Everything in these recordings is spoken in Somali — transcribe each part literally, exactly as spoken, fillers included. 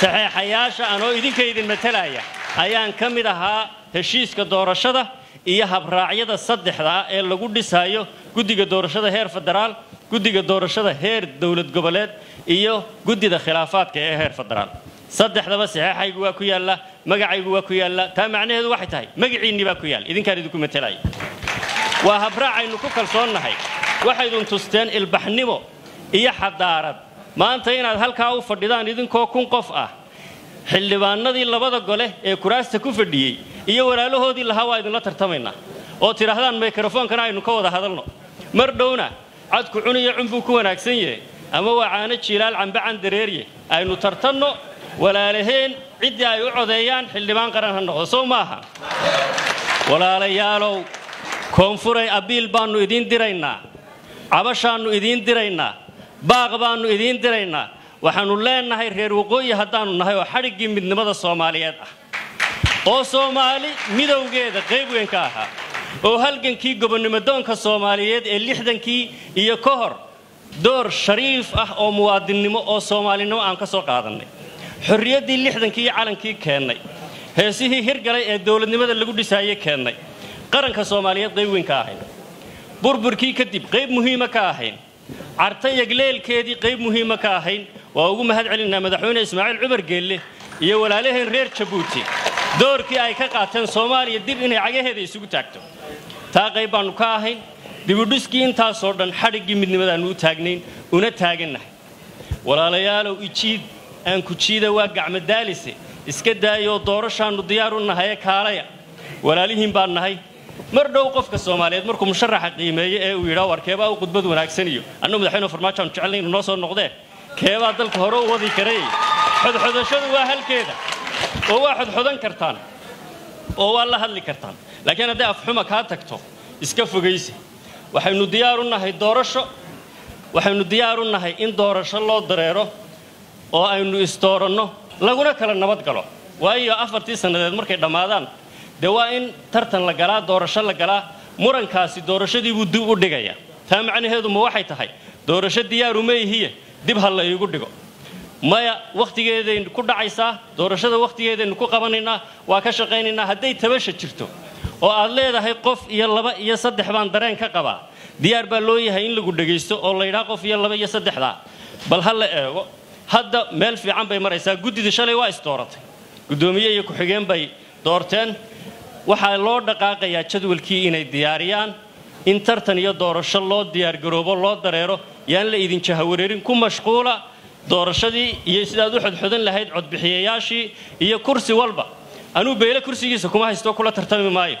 saxeexayaasha anoo idinka idin matalaya ayaan ka mid ahaa heshiiska doorashada iyo habraacyada saddexda ee lagu dhisayo guddiga doorashada heer federaal guddiga doorashada heer dawlad goboleed iyo guddida khilaafaadka ee heer federaal saddexdaba saxeexaygu waa ku yaala magacaygu waa ku yaala taa macnaheedu waxay tahay magaciinni baa ku yaal idinkaan idinku matalaya waa habraacaynu ku kalsoonnahay waxaydun tusteen ilbaxnimo iyo xadaarad maanta inaad halkaa u fadhidaan idinkoo kun qof ah xildhibaanadii labada gole ee kuraasta ku fadhiyey iyo walaalahoodii lahaa waa idinla tartamaynaa oo tidhaahdaan mikrofoonkana aynu ka wada hadalno mar dhowna cadku cuniyo cunbuu ku wanaagsan yahay ama waa caano jiilaal cambacan dareeriye aynu tartanno walaalaheen ciddii ay u codeeyaan xildhibaan qaran ha noqdo soo maaha walaalayaalow koonfuray abiil baannu idiin diraynaa cabashaannu idiin diraynaa baaq baannu idiin diraynaa waxaannu leenahay reer waqooyi haddaannu nahay oo xadhiggii midnimada soomaaliyeed ah oo soomaali midowgeeda qayb weyn ka ahaa oo halgankii gobonnimodoonka soomaaliyeed ee lixdankii iyo ka hor door shariif ah oo muwaadinnimo oo soomaalinimo aan ka soo qaadannay xorriyaddii lixdankii iyo calankii keennay heesihii hirgalay ee dawladnimada lagu dhisaayey keennay qaranka soomaaliyeed qayb weyn ka ahayn burburkii kadib qayb muhiima ka ahayn carta yagleelkeedii qayb muhiima ka ahayn waa ugu mahad celinaa madaxweyne ismaaciil cumar geelle iyo walaalaheen reer jabuuti doorkii ay ka qaateen soomaaliya dib inay cagaheeda isugu taagto taa qayb baannu ka ahayn dibudhiskii intaasoo dhan xadhiggii midnimadaannu u taagnayn una taagannahay walaalayaalow ijiid aan ku jiida waa gacmadaalise iska daayoo doorashaannu diyaar u nahayee kaalaya walaalihiin baan nahay mar dhow qofka soomaaliyeed markuu musharaxa qiimeeyo ee uu yidhaa war keebaa u khudbad wanaagsan iyo annagu madaxweyne farmaajoaan jecelnay inuu noo soo noqdee keebaa dalka hore u wadi karay xodxodashadu waa halkeeda oo waa xodxodan kartaan oo waa la hadli kartaan laakiin hadday afxuma kaa tagto iska fogaysi waxaynu diyaar u nahay doorasho waxaynu diyaar u nahay in doorasho loo dareero oo aynu isdooranno laguna kala nabad galo waayo afartii sannadeed markay dhammaadaan dee waa in tartan la galaa doorasho la galaa murankaasi doorashadii buu dib u dhigaya taa macnaheedu ma waxay tahay doorasho diyaaru ma ihiye dib ha la iigu dhigo maya wakhtigeedaynu ku dhacaysaa doorashada wakhtigeedaynu ku qabanaynaa waa ka shaqaynaynaa hadday tabasha jirto oo aad leedahay qof iyo laba iyo saddex baan dareen ka qabaa diyaar baa loo yahay in lagu dhegaysto oo la yidhaa qof iyo laba iyo saddexdaa bal ha la eego hadda meel fiican bay maraysaa guddida shalay waa isdooratay guddoomiye iyo ku-xigeen bay doorteen waxaa loo dhaqaaqayaa jadwalkii inay diyaariyaan in tartan iyo doorasho loo diyaargaroobo loo dareero yaan la idin jahawareerin ku mashquula doorashadii iyo sidaad u xodxodan lahayd codbixiyayaashii iyo kursi walba anuu beyle kursigiisa kuma haysto kula tartami maayo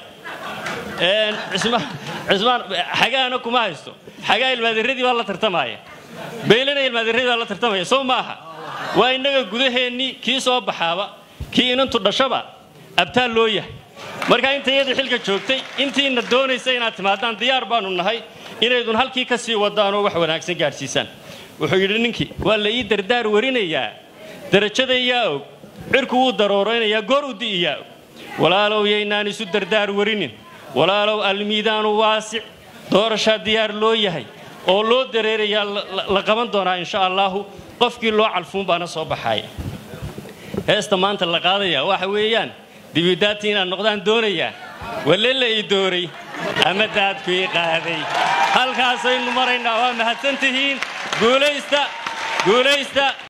cismaan xagaana kuma haysto xagaa ilmaadiradii baa la tartamaya beylena ilmaadiradii baa la tartamaya soo maaha waa innaga gudaheennii kii soo baxaaba kii inantu dhashaba abtaal loo yahay marka inta iyadii xilka joogtay intiina doonaysa inaad timaadaan diyaar baannu nahay inaydun halkii ka sii wadaanoo wax wanaagsan gaadhsiisaan wuxuu yidhi ninkii waa la ii dardaar warinayaa darajadayaa og cirku wuu darooraynayaa goor u di'iyaa og walaalow yaynaan isu dardaar warinin walaalow almiidaanu waasic doorashaa diyaar loo yahay oo loo dareerayaa la qaban doonaa insha allaahu qofkii loo calfuun baana soo baxaaya heesta maanta la qaadayaa waxa weeyaan dibidaadtii inaad noqdaan doonayaa walle la ii dooray ama daadku ii qaaday halkaasaynu maraynaa waa mahadsan tihiin guulaysta guulaysta